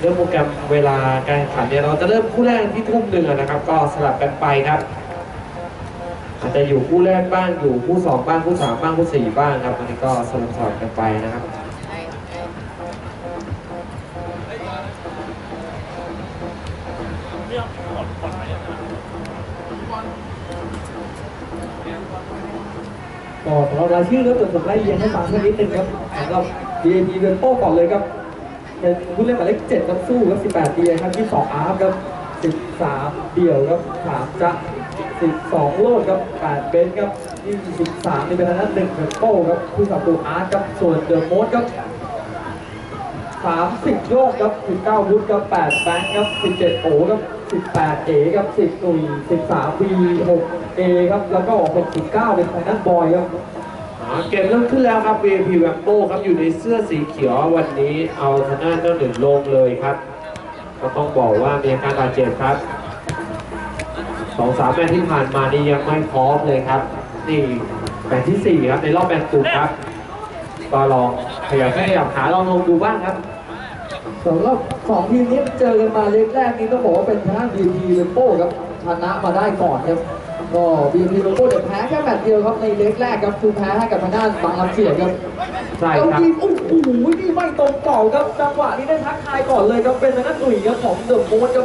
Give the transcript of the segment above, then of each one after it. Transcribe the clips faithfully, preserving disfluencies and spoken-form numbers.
เรื่องโปรแกรมเวลาการแข่งขันเนี่ยเราจะเริ่มคู่แรกที่ทุ่มหนึ่งนะครับก็สลับกันไปครับอาจจะอยู่คู่แรกบ้างอยู่คู่สองบ้างคู่สามบ้างคู่สี่บ้างครับอันนี้ก็สลับสลับกันไปนะครับก็สำหรับรายชื่อแล้วผมไล่เรียงให้ฟังเพื่อนิดนึงครับสำหรับ ดี เอ พี เวนโป้ก่อนเลยครับเป็นผู้เล่นหมายเลขเจ็ดครับสู้ครับสิบแปดดีครับยี่สิบสองอาร์ฟครับสิบสามเดี่ยวครับสามจะสิบสองโลดครับแปดเบนครับยี่สิบสามนี่เป็นทางด้านหนึ่งเวนโป้ครับผู้สับตูอาร์ตครับส่วนเดอะโมสครับสามสิบโยกครับสิบเก้าวุฒิครับแปดแบงค์ครับสิบเจ็ดโอครับสิบแปดเอครับสิบหนุ่ยสิบสามบีหกเอครับแล้วก็หกสิบเก้าเป็นทางด้านบอยครับเกมเริ่มขึ้นแล้วครับ วี ไอ พี แวมโป้ครับอยู่ในเสื้อสีเขียววันนี้เอาชนะเจ้าหนึ่งลงเลยครับก็ต้องบอกว่ามีอาการบาดเจ็บครับสองสามแมตช์ที่ผ่านมานี่ยังไม่พร้อมเลยครับนี่แมตช์ที่สี่ครับในรอบแบ่งกลุ่มครับก็ลองขยับขยับขาลองลงดูบ้างครับสำหรับสองทีมนี้เจอกันมาเล็กแรกนี้ต้องบอกว่าเป็นทางด้าน บี พี เวนโป้ครับชนะมาได้ก่อนครับก็ บี พี เวนโป้เดี๋ยวแพ้แค่แมตช์เดียวครับในเล็กแรกครับคือแพ้ให้กับทางด้านบางลำเสียครับใช่ครับโอ้โหนี่ไม่ตรงเป่าครับจังหวะนี้ได้ทักทายก่อนเลยครับเป็นทางด้านหนุ่ยครับของเดอะโมสครับ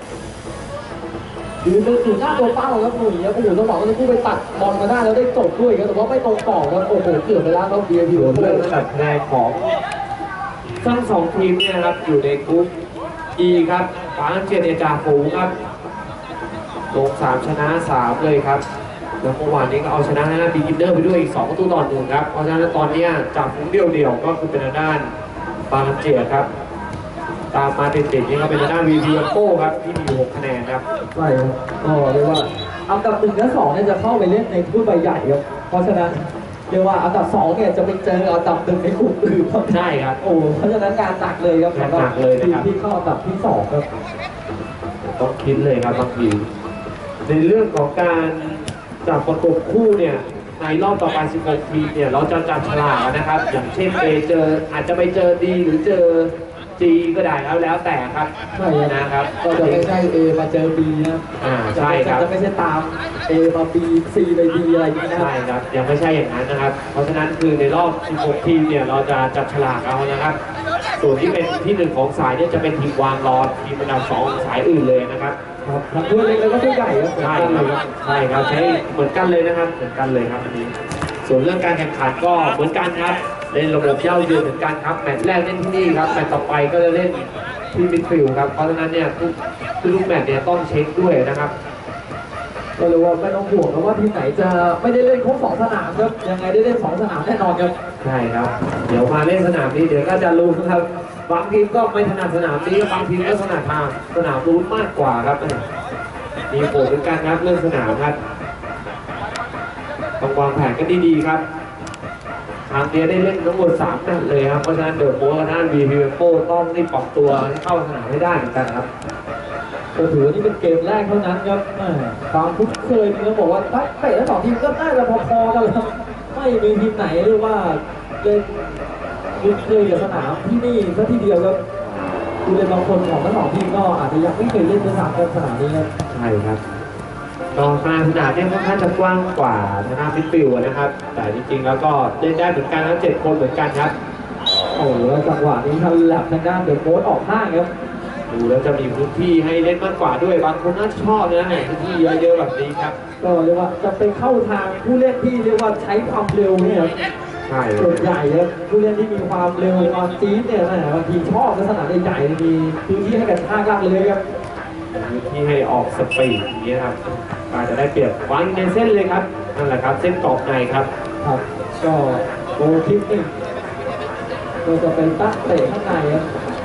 ยืนเป็นสูนหน้าตัวเป้าครับหนุ่ยครับโอ้โหต้องบอกว่าจะกู้ไปตัดบอลมาได้แล้วได้จบด้วยครับแต่ว่าไม่ตรงเป่าครับโอ้โหเกือบไปแล้วครับ บี พี เวนโป้เรื่องระดับคะแนนของทั้งสองทีมเนี่ยครับอยู่ในกลุ่ม E ครับบางเชียร์เนจ่าฝูงครับลงสามชนะสามเลยครับแล้วเมื่อวานนี้ก็เอาชนะนะบีกินเนอร์ไปด้วยอีกสองประตูต่อหนึ่งครับเพราะฉะนั้นตอนนี้จ่าฝูงเดียวๆก็คือเป็นทางด้านบางเชียร์ครับตามมาติดๆนี่ก็เป็นทางด้านวีพีโป้ครับที่มีหกคะแนนครับใช่ครับก็เรียกว่าอันดับหนึ่งและสองเนี่ยจะเข้าไปเล่นในถ้วยใบใหญ่ครับเพราะฉะนั้นเรียกว่าอันดับสองเนี่ยจะไปเจออันดับหนึ่งในกลุ่มอื่นใช่ครับโอ้เพราะฉะนั้นการหนักเลยครับสำหรับทีมที่เข้าอันดับที่สองครับต้องคิดเลยครับบางทีในเรื่องของการจับประกบคู่เนี่ยในรอบต่อไปสิบหกทีมเนี่ยเราจะจับฉลากนะครับอย่างเช่นเอเจออาจจะไปเจอดีหรือเจอจีก็ได้แล้วแล้วแต่ครับใช่นะครับก็จะไม่ใช่ A มาเจอ B นะอ่าใช่ครับจะไม่ใช่ตาม A มา B C ไป D อะไรอย่างนี้นะใช่ครับยังไม่ใช่อย่างนั้นนะครับเพราะฉะนั้นคือในรอบสิบหกทีมเนี่ยเราจะจับฉลากเอานะครับส่วนที่เป็นที่หนึ่งของสายเนี่ยจะเป็นทีมวางรอทีมอันดับสองสายอื่นเลยนะครับครับทั้งถ้วยเล็กแล้วก็ถ้วยใหญ่ครับใช่ครับใช่ครับใช้เหมือนกันเลยนะครับเหมือนกันเลยครับอันนี้ส่วนเรื่องการแข่งขันก็เหมือนกันครับเล่นระบบเย้าเยือนเหมือนกันครับแมตช์แรกเล่นที่นี่ครับแมตช์ต่อไปก็จะเล่นที่มิดฟิลด์ครับเพราะฉะนั้นเนี่ยทุกทุกแมตช์เนี่ยต้องเช็คด้วยนะครับก็เลยว่าไม่ต้องห่วงนะว่าทีมไหนจะไม่ได้เล่นครบสองสนามครับยังไงได้เล่นสองสนามแน่นอนครับใช่ครับเดี๋ยวมาเล่นสนามนี้เดี๋ยวก็จะรู้ครับบางทีมก็ไม่ถนัดสนามนี้บางทีมก็ถนัดทางสนามนู้นมากกว่าครับมีโผล่เหมือนกันครับเรื่องสนามครับต้องวางแผนกันดีๆครับทางนี้ได้เล่นทั้งหมดสามแมตช์เลยครับเพราะฉะนั้นเดอะโมกับด้าน วี พี โป้ต้องรีบปรับตัวให้เข้าสนามให้ได้เหมือนกันครับก็ถือว่านี่เป็นเกมแรกเท่านั้นครับความคุ้นเคยนี่ต้องบอกว่าทั้งเตะทั้งสองทีมก็น่าจะพอๆกันแล้วไม่มีทีมไหนเรียกว่าเล่นคุ้นเคยกับสนามที่นี่ซะทีเดียวครับดูเลยบางคนของทั้งสองทีมก็อาจจะยังไม่เคยเล่นสนามกันสนามนี้ครับใช่ครับตอนมาสนามเนี่ยค่อนข้างจะกว้างกว่าสนามฟิตฟิลนะครับแต่จริงๆแล้วก็เล่นได้เหมือนกันทั้งเจ็ดคนเหมือนกันครับโอ้แล้วจังหวะนี้ทันแลบทางด้านเดอะโค้ชออกห้างครับดูแล้วจะมีพื้นที่ให้เล่นมากกว่าด้วยบางคนน่าชอบนะเนี่ยพื้นที่เยอะๆแบบนี้ครับก็เรียกว่าจะไปเข้าทางผู้เล่นที่เรียกว่าใช้ความเร็วเนี่ยครับใช่ส่วนใหญ่ครับผู้เล่นที่มีความเร็วความจี๊ดเนี่ยนะบางทีชอบลักษณะใหญ่ๆมีพื้นที่ให้กันท่ากลางเลยครับพื้นที่ให้ออกสปีดอย่างนี้ครับอาจจะได้เปรียบวางในเส้นเลยครับนั่นแหละครับเส้นกรอบในครับครับก็โกทิปหนึ่งก็จะเป็นตั้งเตะข้างในครับ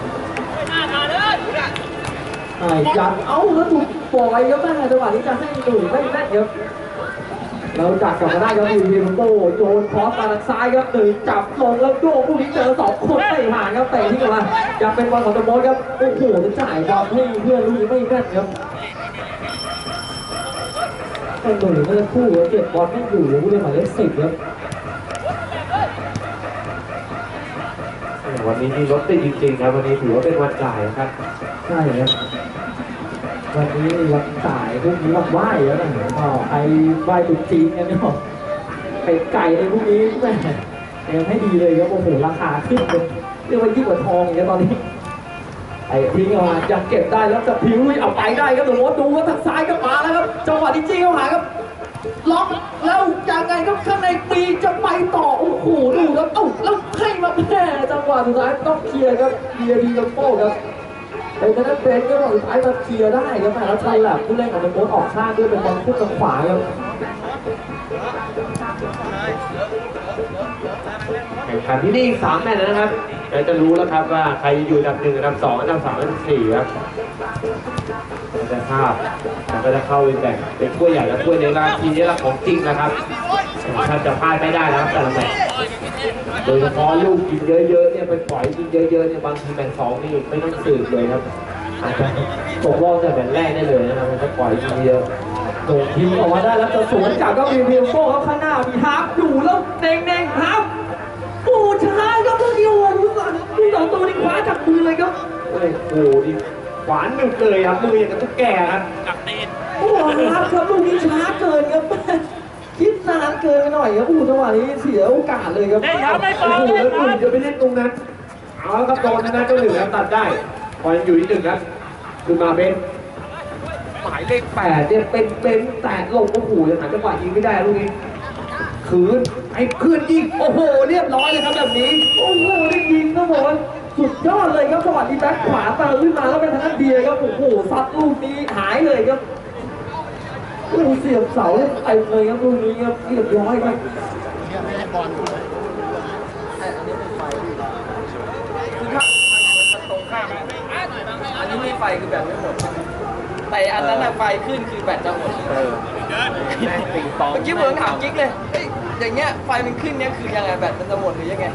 ไอ้ยันเอ้าแล้วถูกปล่อยครับแม่จังหวะนี้จะให้หนุ่ยไม่แม่นครับเราจับกลับมาได้ครับวีพีโป้โจนคอสมาทางซ้ายครับหนึ่งจับลงแล้วโยกผู้นี้เจอสองคนเตะห่างครับเตะที่กลับมาอยากเป็นบอลของตะโมนครับโอ้โหจะจ่ายบอลให้เพื่อนลูกนี้ไม่แม่นครับไอ้หนุ่ยก็จะคู่เก็บบอลไม่อยู่ผู้เล่นหมายเลขสิบครับนวันนี้นี่รถติดจริงๆครับวันนี้ถือว่าเป็นวันจ่ายครับใช่ครับวันนี้วันจ่ายพวกนี้วันไหว้แล้วนะก็ใครไหว้ตุ๊จีนกันเนาะเป็ดไก่ในพวกนี้แม่เตรียมให้ดีเลยครับโอ้โหราคาขึ้นเลยเรียกว่ายิ่งกว่าทองอย่างตอนนี้ไอ้ทิ้งออกมายังเก็บได้แล้วจะพิ้วเอาไปได้ครับหนูว่าดูว่าทางซ้ายก็มาแล้วครับจังหวะที่จี้เข้าหาครับล็อกแล้วยังไงก็ข้างในปีจะไปต่อโอ้โหดูครับเอ้าแล้วให้มาแพ้จังหวะสุดท้ายต้องเคลียร์ครับเคลียร์ดีกับโป้ครับไอ้ตอนนั้นเป็นก็สุดท้ายมาเคลียร์ได้ครับแต่แล้วชันแหละผู้เล่นของเดอะโค้ชออกข้างด้วยเป็นบอลพุ่งทางขวาครับแข่งขันที่นี่อีกสามแมตช์นะครับเราจะรู้แล้วครับว่าใครอยู่อันดับหนึ่งอันดับสองอันดับสามอันดับสี่ครับเราจะทราบแล้วก็จะเข้าไปแบ่งเป็นถ้วยใหญ่และถ้วยเล็กทีนี้ละของจริงนะครับถ้าจะพลาดไม่ได้แล้วแต่ละแมตช์โดยเฉพาะลูกกินเยอะๆเนี่ยไปปล่อยกินเยอะๆเนี่ยบางทีแมตช์สองนี่ไม่ต้องสืบเลยครับอาจจะตกรอบแต่แมตช์แรกได้เลยนะครับมันจะปล่อยกินเยอะโดนทีออกมาได้แล้วจะสวนกลับก็มีเพียงโป้เขาข้างหน้ามีฮาร์ปอยู่แล้วเน่งเน่งฮาร์ปปูช้าครับเมื่อกี้โอ้โหผู้สองตัวนี่คว้าจากมือเลยครับโอ้โหดิขวานหนึ่งเลยครับมืออย่างกับตุ๊กแกครับกักตีนโอ้โหครับครับลูกนี้ช้าเกินครับคิดนานเกินไปหน่อยครับอู้จังหวะนี้เสียโอกาสเลยครับเฮ้ยครับไม่โอ้โหแล้วคุณจะไปเล่นตรงนั้นเอาครับโดนนะเจ้าหนึ่งครับตัดได้พอยังอยู่ที่หนึ่งครับคือมาเป็นหมายเลขแปดเนี่ยเป็นเป็นแตะลงโอ้โหยังหาจังหวะยิงไม่ได้ลูกนี้คืนไอ้คืนยิงโอ้โหเรียบร้อยเลยครับแบบนี้โอ้โหได้ยิงครับผมสุดยอดเลยครับจังหวะนี้แบ็คขวาเติมขึ้นมาแล้วเป็นทางด้านเบียร์ครับโอ้โหซัดลูกนี้หายเลยครับโอ้เสียบเสาเต็มเลยครับลูกนี้ครับเรียบร้อยครับไม่ได้บอลคือถ้าตรงข้ามอันนี้ไม่ไฟคือแบบไม่หมดแต่อันนั้นไฟขึ้นคือแบตจะหมดเออติงตองเมื่อกี้เหมือนถามกิ๊กเลยเฮ้ยอย่างเงี้ยไฟมันขึ้นเนี้ยคือยังไงแบตมันจะหมดหรือยังไง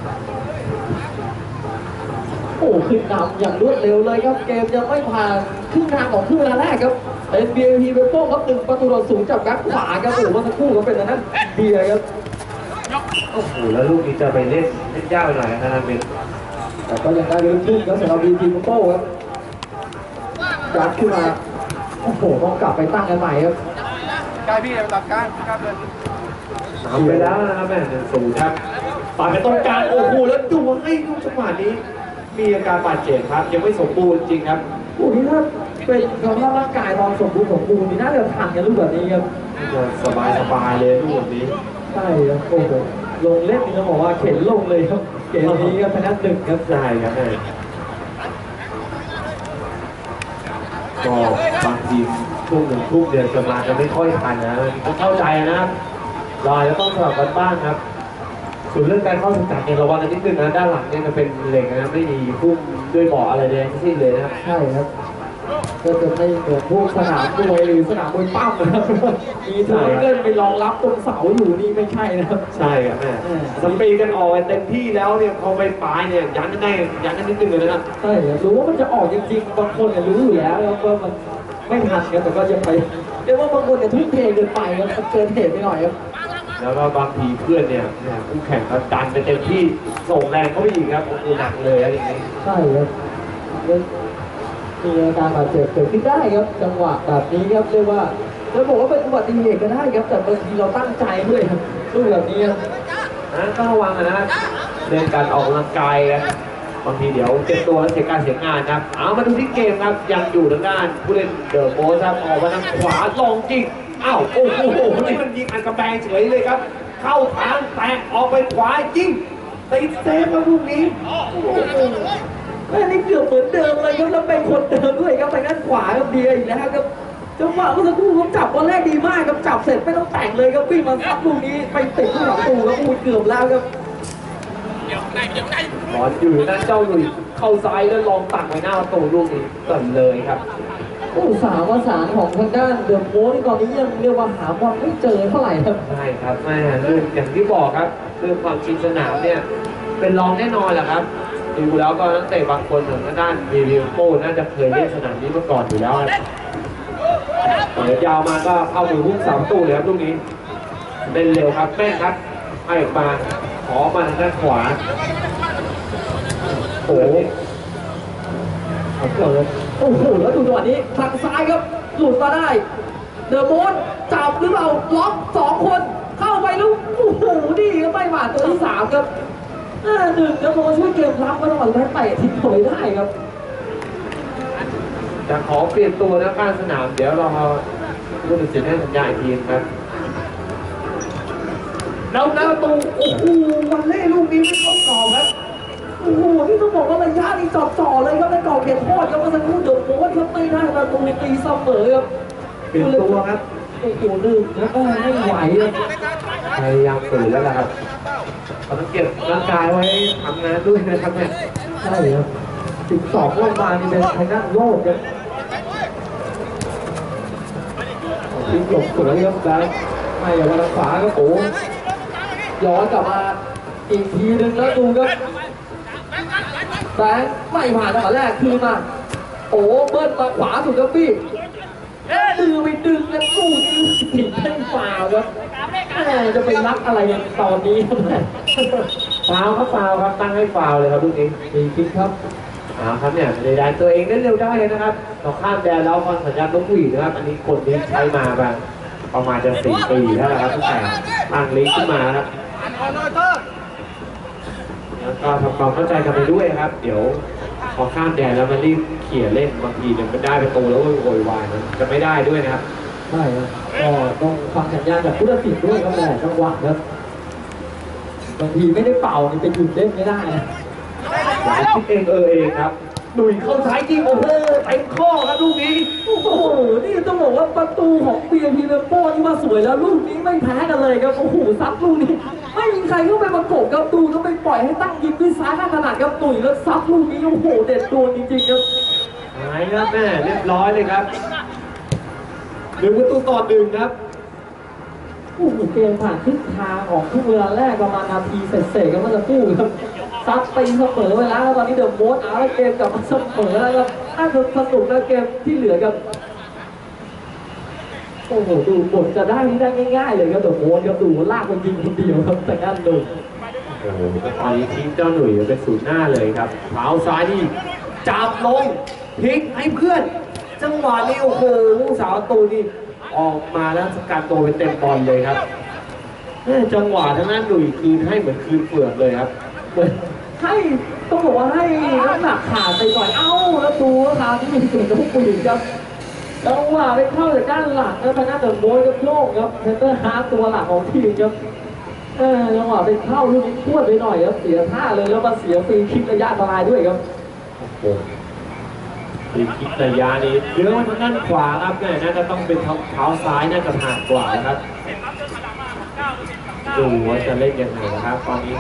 โอ้ขึ้นนำอย่างรวดเร็วเลยครับเกมยังไม่ผ่านครึ่งทางของครึ่งเวลาแรกครับเป็น บี เอ พี เวโป้ครับหนึ่งประตูต่อศูนย์จากแบ็คขวาครับโอ้โหเมื่อสักครู่ก็เป็นนั้นเบียร์ครับโอ้โหแล้วลูกนี้จะไปเล่นเล่นยากไปหน่อยนะครับเป็นแต่ก็ยังได้ลุ้นๆครับสำหรับ บี เอ พี เวโป้ครับจัดขึ้นมาโอ้โหต้องกลับไปตั้งกันใหม่ครับกายพี่เดี๋ยวตัดการกล้าเดินทำไปแล้วนะครับแม่หนึ่งศูนย์ครับปาดไปตรงกลางโอ้โหแล้วดูให้ลูกจังหวะนี้มีอาการบาดเจ็บครับยังไม่สมบูรณ์จริงครับโอ้โหถ้าเป็นสภาพร่างกายตอนสมบูรณ์สมบูรณ์นี่น่าจะทันกันลูกแบบนี้ครับสบายสบายเลยลูกแบบนี้ใช่ครับโอ้โหลงเล่นนี่ต้องบอกว่าเข็นลงเลยครับเกมนี้ครับพนักหนึ่งครับใช่ครับแม่ก็บางทีช่วงหนึ่งทุ่มเดือนจะมาจะไม่ค่อยทันนะต้องเข้าใจนะครับเราจะต้องสลับกันบ้างครับส่วนเรื่องการเข้าสังกัดเนี่ยระวังกันนิดนึงนะด้านหลังเนี่ยจะเป็นเหล็กนะไม่มีพุ่มด้วยเบาะอะไรเลยทั้งสิ้นเลยนะครับใช่ครับก็จะไม่เหมือนพวกสนามมวยหรือสนามมวยปั้มนะครับมีเทอร์เกิลไปรองรับตรงเสาอยู่นี่ไม่ใช่นะครับใช่ครับแม่สปีดกันออกเต็มที่แล้วเนี่ยพอไปปลายเนี่ยยันกันได้ยันกันนิดนึงเลยนะครับใช่รู้ว่ามันจะออกจริงๆบางคนเนี่ยรู้อยู่แล้วว่ามันไม่ทันกันแต่ก็ยังไปเรียกว่าบางคนเนี่ยทุ่มเทเกินไปครับเกินเหตุไปหน่อยครับแล้วก็บางทีเพื่อนเนี่ยคู่แข่งเขาดันไปเต็มที่ส่งแรงเขาไปอีกครับโอ้โหหนักเลยอะไรอย่างนี้ใช่ครับมีอาการบาดเจ็บเกิดขึ้นได้ครับจังหวะแบบนี้ครับเรียกว่าจะบอกว่าเป็นอุบัติเหตุก็ได้ครับแต่บางทีเราตั้งใจด้วยครับลูกแบบนี้นะต้องระวังนะเรื่องการออกกำลังกายครับบางทีเดี๋ยวเจ็บตัวแล้วเสียการเสียงานครับเอามาดูที่เกมครับยังอยู่ทางด้านผู้เล่นเดอะโบสครับออกมาทางขวาลองจริงอ้าวโอ้โหนี่มันยิงอันกระแบงเฉยเลยครับเข้าทางแตกออกไปขวาจริงติดเซฟมาลูกนี้แม่นี่เกือบเหมือนเดิมเลยครับแล้วเป็นคนเดิมด้วยครับไปด้านขวาครับเดียอีกแล้วครับจังหวะเมื่อสักครู่เขาจับวันแรกดีมากครับจับเสร็จไม่ต้องแต่งเลยครับวิ่งมาซัดลูกนี้ไปติดที่หลังตูแล้วอูดเกือบแล้วครับบอลอยู่นั่นเจ้าหลุยเข้าซ้ายแล้วลองตักไปหน้าประตูลูกนี้ก่อนเลยครับโอ้สามประสานของทางด้านเดอะโค้ชตอนนี้ยังเรียกว่าหาบอลไม่เจอเท่าไหร่ครับใช่ครับแม่เรื่องอย่างที่บอกครับเรื่องความชินสนามเนี่ยเป็นรองแน่นอนแหละครับดูแล้วก็นักเตะบางคนทางด้านเบียร์โป้น่าจะเคยเล่นสนามนี้มาก่อนอยู่แล้วเปิดยาวมาก็เข้ามือพุ่งสามตู้เลยครับลูกนี้เล่นเร็วครับแม่นครับให้ออกมาขอมาทางด้านขวาโอ้โหเกิดโอ้โหแล้วดูจังหวะนี้ทางซ้ายครับหลุดมาได้เดอะโมนจับหรือเปล่าล็อกสองคนเข้าไปแล้วโอ้โหนี่ก็ไม่ผ่านตัวที่สามครับหนึ่งเดอะโมนช่วยเกมรับมาตลอดแล้วเตะทิ้งถอยได้ครับจะขอเปลี่ยนตัวนะข้างสนามเดี๋ยวเราผู้ตัดสินให้สัญญาอีกทีครับแล้วแล้วตูโอ้โหวันเล่ลูกนี้ไม่ต้องต่อครับโอ้โหนี่ต้องบอกว่าระยะนี่จ่อๆเลยครับในกรอบเขตโทษครับเมื่อสักครู่เดือดโค้ดครับไม่ได้ประตูตีเสมอครับเปลี่ยนตัวครับโอ้โหดึงแล้วก็ไม่ไหวครับพยายามฝืนแล้วล่ะครับเราต้องเก็บร่างกายไว้ทำงานด้วยนะครับเนี่ยใช่ครับสิบสองลงมานี่เป็นทางด้านโลกครับทิ้งหลบสวยครับแล้วไม่อย่าวันขวาครับโอ้ย้อนกลับมาอีกทีหนึ่งแล้วดูครับแบงค์ไม่ผ่านจังหวะแรกคือมาโอ้เบิ้ลมาขวาสุดครับพี่ดึงไปดึงกันสู้ยืดผิดให้ฝ่าครับจะไปรักอะไรกันตอนนี้ครับฟาวครับฟาวครับตั้งให้ฟาวเลยครับลูกนี้ดีจริงครับอ่าครับเนี่ยในแดนตัวเองได้เร็วได้เลยนะครับต่อข้ามแดนแล้วฟังสัญญาณนกหวีดนะครับอันนี้คนที่ใช้มาแบบประมาณจะสี่ปีแล้วนะครับตั้งแต่ตั้งลิงขึ้นมาครับแล้วก็ทำความเข้าใจกันไปด้วยครับเดี๋ยวพอข้ามแดนแล้วมันรีบเขี่ยเล่นบางทีเนี่ยมันได้ประตูแล้วโวยวายมันจะไม่ได้ด้วยนะครับใช่ครับก็ต้องฟังสัญญาณจากผู้ตัดสินด้วยครับแต่จังหวะครับบางทีไม่ได้เป่านี่ไปหยุดเล่นไม่ได้นะหลายคิดเองเออเองครับหนุ่ยเข้าซ้ายจริงโอ้โหเต็มข้อครับลูกนี้โอ้โหนี่ต้องบอกว่าประตูของ บี เอ็ม พี เรมโบ้นี่มาสวยแล้วลูกนี้ไม่แพ้กันเลยครับโอ้โหซัดลูกนี้ไม่มีใครเข้าไปประกบครับดูก็ไปปล่อยให้ตั้งยิงด้วยซ้ายข้างขนาดครับตุ๋ยแล้วซัดลูกนี้โอ้โหเด็ดดวงจริงๆครับหายครับแม่เรียบร้อยเลยครับหนึ่งประตูต่อหนึ่งครับโอ้โหเกมผ่านทิศทางของทุกเวลาแรกประมาณนาทีเศษๆก็มันจะกู้ครับซัดตีเสมอไปแล้วตอนนี้เดอะโมสเอาแล้วเกมกลับมาเสมอแล้วครับน่าจะสนุกนะเกมที่เหลือครับโอ้โหดูบทจะได้นี่ได้ง่ายๆเลยครับเดอะโมสครับดูลากมันยิงคนเดียวครับแต่นั่นดูโอ้โหตอนนี้ทีมเจ้าหนุ่ยเป็นศูนย์หน้าเลยครับเท้าซ้ายนี่จับลงพลิกให้เพื่อนจังหวะนี้โอ้โหลูกสาวตูนี่ออกมาแล้วสกัดตัวเป็นเต็มบอลเลยครับจังหวะทางนั้นหนุ่ยคืนให้เหมือนคืนเปลือกเลยครับให้ต้องบอกว่าให้น้ำหนักขาดไปก่อนเอ้าแล้วดูทางที่มีเสียงกระพุ้งปืนครับจังหวะไปเข้าจากด้านหลังแล้วทางด้านเดอะโมสกับโล่งครับเซนเตอร์ฮาร์ดตัวหลักของทีมครับเออจังหวะไปเข้าลูกนี้พวดไปหน่อยครับเสียท่าเลยแล้วมาเสียฟรีคิกระยะอันตรายด้วยครับโอ้ฟรีคิกระยะนี้เลี้ยวทางด้านขวาครับเนี่ยน่าจะต้องเป็นเท้าซ้ายน่าจะผ่านกว่าครับดูว่าจะเล่นยังไงนะครับตอนนี้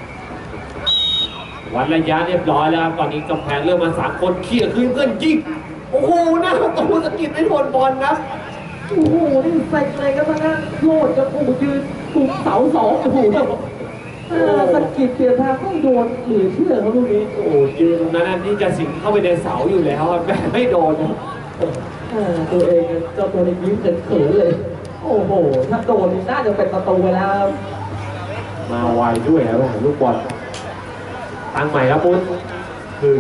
วัดระยะเรียบร้อยแล้วครับตอนนี้กำแพงเริ่มมาสามคนเขี่ยขึ้นเพื่อนยิงโอ้โหหน้าประตูสกิดไม่โดนบอลครับโอ้โหนี่ใส่เลยครับทางด้านโลดกับโอ้โหยืนกลุ่มเสาสองโอ้โหสกิดเปลี่ยนทางไม่โดนหรือเชื่อเขาลูกนี้โอ้โหยืนตรงนั้นนี่จะสิงเข้าไปในเสาอยู่แล้วครับแต่ไม่โดนนะตัวเองเจ้าตัวนี้ยิ้มเขินเลยโอ้โหถ้าโดนนี่น่าจะเป็นประตูไปแล้วมาไวด้วยครับลูกบอลตั้งใหม่ครับปุ้นคือ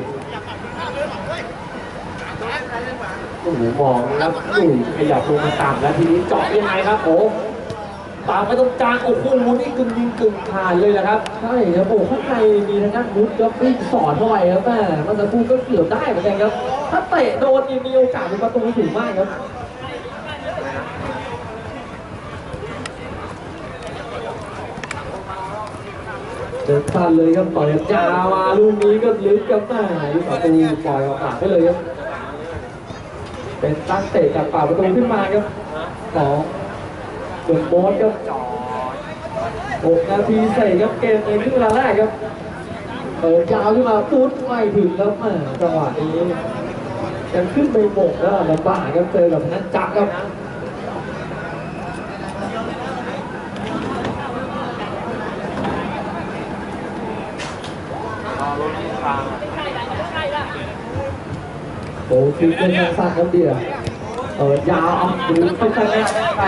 โอ้โหมองแล้วหนุ่ยขยับลงมาต่ำแล้วทีนี้เจาะยังไงครับโอ้ตามไปตรงกลางโอ้โหนี่กึ่งยิงกึ่งผ่านเลยนะครับใช่ครับโอ้ข้างในมีทางด้านมุดก็วิ่งสอนเข้าไปครับแม่มันจะพูดก็เกือบได้เหมือนกันครับถ้าเตะโดนมีโอกาสเป็นประตูสูงมากครับเดินทันเลยครับต่อยยาวมาลูกนี้ก็ลึกกับแม่ลูกประตูปล่อยออกหลังไปเลยครับเป็นตั้งเตะจากป่าประตูขึ้นมาครับของเดอะโมสครับหกนาทีเศษครับเกมในครึ่งเวลาแรกครับเปิดยาวขึ้นมาปุ๊บไม่ถึงครับจังหวะนี้ยังขึ้นไปโบกแล้วลำบากครับเจอกับนักจักรครับโอ้คือเป็นทางสั้นครับเดียวเออยาวเอาดูเข้าไปไป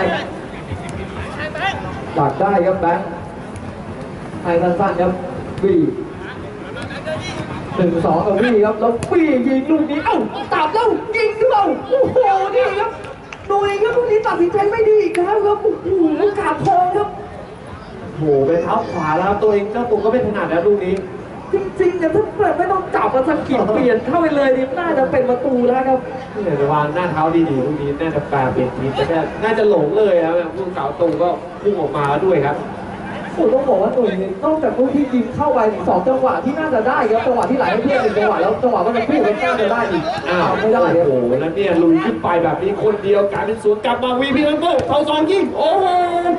ดักได้ครับแบงค์ให้สั้นๆครับบีหนึ่งสองกับวี่ครับแล้ววี่ยิงลูกนี้เอ้าตับแล้วยิงหรือเปล่าโอ้โหนี่ครับดูเองครับลูกนี้ตัดสินใจไม่ดีอีกแล้วครับโอ้โหกาดทองครับโหไปเท้าขวาแล้วครับตัวเองเจ้าตัวก็ไม่ถนัดแล้วลูกนี้จริงๆเนี่ยถ้าแบบไม่ต้องจับมาสกิดเปลี่ยนเข้าไปเลยนี่น่าจะเป็นประตูแล้วครับเนี่ยจะวางหน้าเท้าดีๆลูกนี้น่าจะแปลเปลี่ยนทีมแต่น่าจะหลงเลยครับผู้เก่าตูก็พุ่งออกมาด้วยครับโอ้ต้องบอกว่าตัวนี้นอกจากลูกที่ยิงเข้าไปสองจังหวะที่น่าจะได้ครับจังหวะที่ไหลให้เพื่อนหนึ่งจังหวะแล้วจังหวะมันจะคู่กันน่าจะได้อีกอ้าวไม่ได้โอ้ครับโหแล้วเนี่ยลุยขึ้นไปแบบนี้คนเดียวกลายเป็นสวนกลับมาวีพีเอ็มโก้เขาสองยิงโอ้โห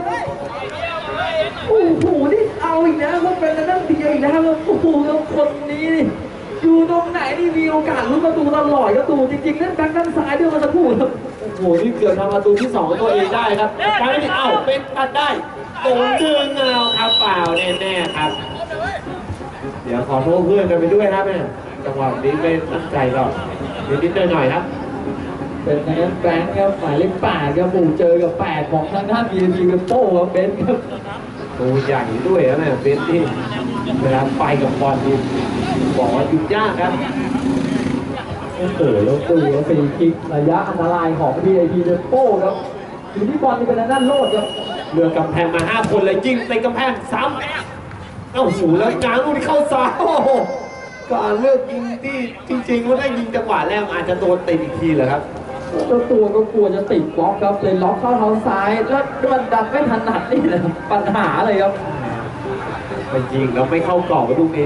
โอ้โหนี่เอาอีกแล้วครับเป็นนั่งเดียวอีกแล้วครับโอ้โหแล้วคนนี้นี่อยู่ตรงไหนนี่มีโอกาสลุ้นประตูตลอดครับตูจริงๆนั่นแบ็คด้านซ้ายด้วยเมื่อสักครู่ครับโอ้โหนี่เกือบทำประตูที่สองตัวเองได้ครับไปไม่เอาเป็นตัดได้โดนดึงเอาครับเปล่าแน่ๆครับ เดี๋ยวขอโทษเพื่อนกันไปด้วยครับเนี่ยจังหวะนี้ไม่ตั้งใจหรอกนิดๆหน่อยๆครับเป็นทางด้านแบงค์ครับหมายเลขแปดครับปู่เจอกับแปดของทางด้านบีเอ็มพีกับโต้ครับเบนซ์ครับตัวใหญ่ด้วยนะเนี่ยเบนที่เวลาไปกับบอลนี่บอกว่าหยุดยากครับโอ้โหแล้วตูแล้วฟรีคิกระยะอันตรายของ บี ไอ พี เดนโป้ครับอยู่ที่บอลนี่เป็นทางด้านโลดครับเรือกำแพงมาห้าคนเลยยิงในกำแพงซ้ำเอ้าหูแล้วง้างลูกนี้เข้าซ้ายโอ้โหการเลือกยิงที่จริงๆว่าถ้ายิงจังหวะแรกอาจจะโดนติดอีกทีเลยครับเจ้าตัวก็กลัวจะติดบล็อกครับเลยล็อกเข้าเท้าซ้ายแล้วมันดันไม่ถนัดนี่แหละครับปัญหาเลยครับไปยิงแล้วไม่เข้ากรอบกับลูกนี้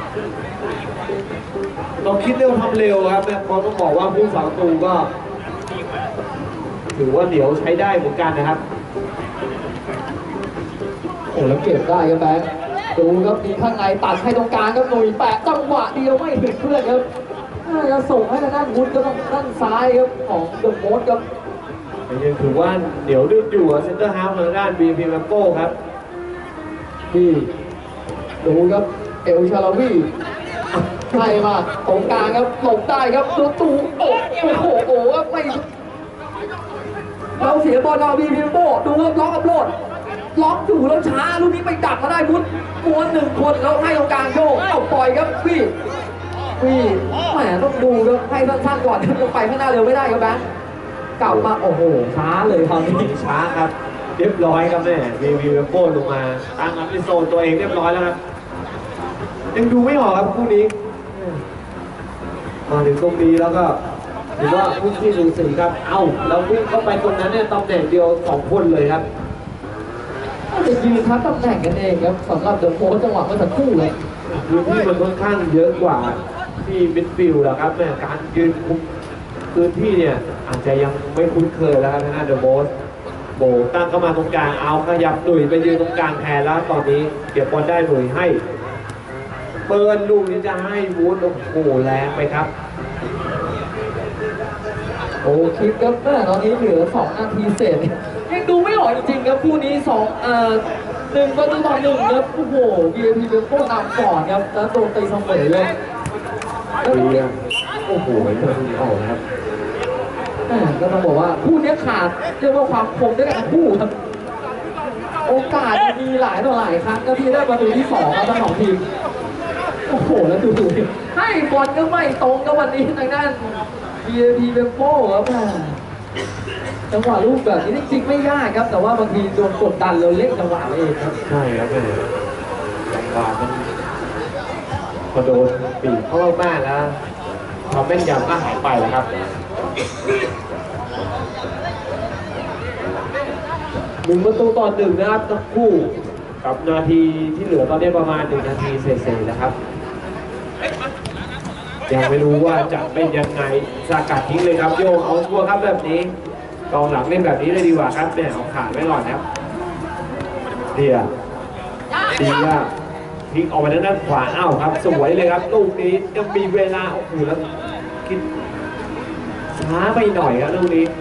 เราคิดเร็วทำเร็วครับเพราะต้องบอกว่าผู้สาวตูก็ ถือว่าเดี๋ยวใช้ได้เหมือนกันนะครับโอ้แล้วเก็บได้ครับแบงค์ดูครับมีข้างในตัดให้ตรงกลางครับหนุ่ยแปะจังหวะเดียวไม่ถึงเพื่อนครับน่าจะส่งให้ทางด้านวุฒิก็ต้องด้านซ้ายครับของเดอะโมสครับยังถือว่าเดี๋ยวดื้ออยู่เซนเตอร์ฮาล์ฟทางด้านบีพีแมโก้ครับนี่ดูครับเอลชาลาวีไล่มาตรงกลางครับหลบได้ครับตัวตูโอ้โหโอ้โหไม่เราเสียบอลเราบีพีโป้ดูครับล็อกอัพโหลดล็อกอยู่แล้วช้าลูกนี้ไปดักมาได้มุดม้วนหนึ่งคนแล้วให้ตรงกลางโยกเอาปล่อยครับพี่พี่แหมต้องดูครับให้สั้นๆก่อนจะไปข้างหน้าเร็วไม่ได้ครับแบงค์กลับมาโอ้โหช้าเลยคราวนี้ช้าครับ เรียบร้อยครับแม่บีพีแมโก้ลงมาตั้งรับในโซนตัวเองเรียบร้อยแล้วครับยังดูไม่ออกครับคู่นี้มาถึงตรงนี้แล้วก็ถือว่าคู่ที่สูสีครับเอ้าแล้ววิ่งเข้าไปตรงนั้นเนี่ยตำแหน่งเดียวสองคนเลยครับจะยืนทับตำแหน่งกันเองครับสำหรับเดอะโมสจังหวะเมื่อสักครู่เลยพื้นที่มันค่อนข้างเยอะกว่าที่มิดฟิลด์แหละครับแม่การยืนคุมพื้นที่เนี่ยอาจจะยังไม่คุ้นเคยแล้วครับนะเดอะโมสโบตั้งเข้ามาตรงกลางเอาขยับหนุ่ยไปยืนตรงกลางแทนแล้วตอนนี้เก็บบอลได้หนุ่ยให้เปิดลูกนี้จะให้วูดโอ้โหแรงไปครับโอ้คิดครับแม่ตอนนี้เหลือสองนาทีเศษยังดูไม่ออกจริงๆครับคู่นี้สองเอ่อหนึ่งประตูต่อหนึ่งครับโอ้โห บี เอ็ม พี เป็นโค้นำก่อนครับแล้วโดนตีเสมอเลยแล้วเรียงโอ้โหเปิดออกครับแม่ก็ต้องบอกว่าคู่นี้ขาดเรียกว่าความคมด้วยกันทั้งคู่ครับโอกาสมีหลายต่อหลายครั้งก็ที่ได้ประตูที่สองครับทั้งสองทีมโอ้โหแล้วดูดูให้บอลก็ไม่ตรงกับวันนี้ทางด้าน บี เอ็ม พี เป็นโป้ครับแม่จังหวะลูกแบบนี้จริงๆไม่ยากครับ แต่ว่าบางทีโดนกดดันเราเล่นจังหวะเองครับใช่ครับแม่จังหวะมันพอโดนปีกเข้าบ้านแล้วความแม่นยำก็หายไปแล้วครับหนึ่งประตูต่อหนึ่งนะครับทั้งคู่กับนาทีที่เหลือตอนนี้ประมาณหนึ่งนาทีเศษๆนะครับยังไม่รู้ว่าจะเป็นยังไงสกัดทิ้งเลยครับโยงเอาชัวร์ครับแบบนี้กองหลังเล่นแบบนี้เลยดีกว่าครับเนี่ยเอาขาดไว้ก่อนครับเดียดีว่าพลิกออกมาด้านขวาอ้าวครับสวยเลยครับลูกนี้ยังมีเวลาโอ้โหแล้วคิดช้าไปหน่อยครับลูกนี้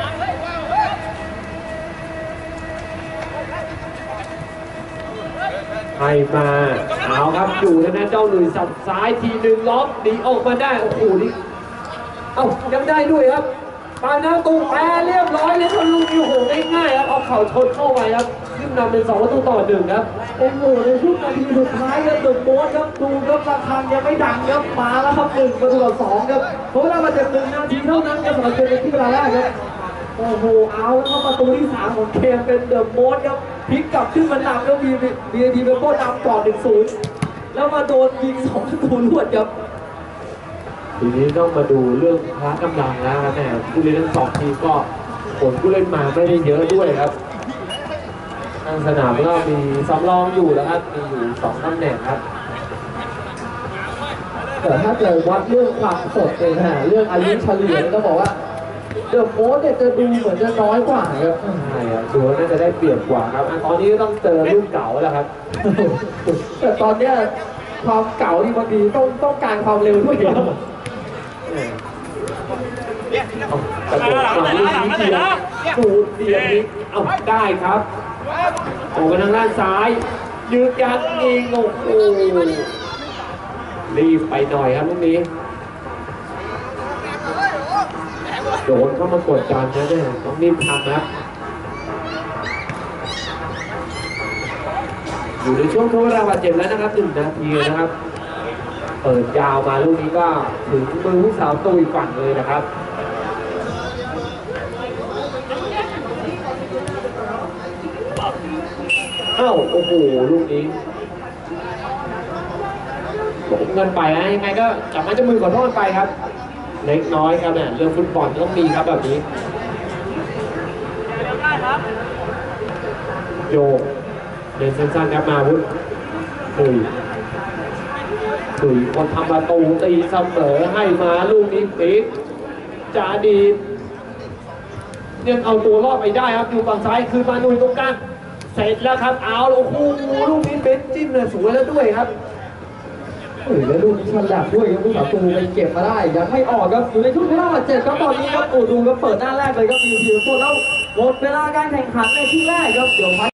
ให้มาเอาครับอยู่ทางด้านเจ้าหนุ่ยสับซ้ายทีหนึ่งล็อกดีออกมาได้โอ้โหนี่เอ้ายังได้ด้วยครับปานาตูแปรเรียบร้อยเลยครับลูกนี้โอ้โหง่ายๆครับเอาเข่าชนเข้าไปครับขึ้นนำเป็นสองประตูต่อหนึ่งครับโอ้โหในช่วงนาทีสุดท้ายครับเดอะโบ๊ทครับดูครับระฆังยังไม่ดังครับมาแล้วครับหนึ่งประตูต่อสองครับเพราะเวลามาจากหนึ่งนาทีเท่านั้นครับสำหรับเกมในที่เวลาแรกครับโอ้โหเอาแล้วครับประตูที่สามของเกมเป็นเดอะโบ๊ทครับพลิกกลับขึ้นมานำแล้วมีบีเอพีเป็นโบ๊ทนำก่อนหนึ่งศูนย์แล้วมาโดนยิงสองประตูรวดครับทีนี้ต้องมาดูเรื่องพละกำลังแล้วครับแม่ผู้เล่นทั้งสองทีมก็ผลผู้เล่นมาไม่ได้เยอะด้วยครับทางสนามก็มีสำรองอยู่แล้วครับมีอยู่สองตำแหน่งครับแต่ถ้าเกิดวัดเรื่องความสดเองฮะเรื่องอายุเฉลี่ยนี่ต้องบอกว่าเดอะโบ๊ทเนี่ยจะดูเหมือนจะน้อยกว่าครับใช่ครับดูแล้วน่าจะได้เปรียบกว่าครับอ่ะตอนนี้ก็ต้องเจอรุ่นเก่าแล้วครับแต่ตอนเนี้ยความเก่าที่บางทีต้องต้องการความเร็วด้วยครับเอากระโดดมาลูกนี้เดียวดูเดียวนี้เอาได้ครับออกไปทางด้านซ้ายยืดยันยิงโอ้โหรีบไปหน่อยครับลูกนี้โดนเข้ามากดดันนะเนี่ยต้องรีบทำนะครับอยู่ในช่วงทดเวลาบาดเจ็บแล้วนะครับหนึ่งนาทีนะครับเปิดยาวมาลูกนี้ก็ถึงมือผู้สาวตัวอีกฝั่งเลยนะครับเอ้าโอ้โหลูกนี้ผมเงินไปนะยังไงก็จับไม้จับมือขอโทษไปครับเล็กน้อยครับเนี่ยเรื่องฟุตบอลต้องมีครับแบบนี้โยกเดินสั้นๆครับมาวุฒิตุยตุยคนทำประตูตีเสมอให้มาลูกนี้ปิดจาดียังเอาตัวรอดไปได้ครับอยู่ฝั่งซ้ายคือมาหนุ่ยตรงกลางเสร็จแล้วครับเอาโอ้โหลูกนี้เป็นจิ้มเลยสวยแล้วด้วยครับเฮ้ยแล้วลูกนี้ฉลับด้วยครับผู้สาประตูไปเก็บมาได้ยังไม่ออกครับอยู่ในช่วงที่เราบาดเจ็บครับตอนนี้ครับโอ้ดูครับเปิดหน้าแรกเลยครับมีทีมตัวแล้วหมดเวลาการแข่งขันในที่แรกครับเดี๋ยวพัก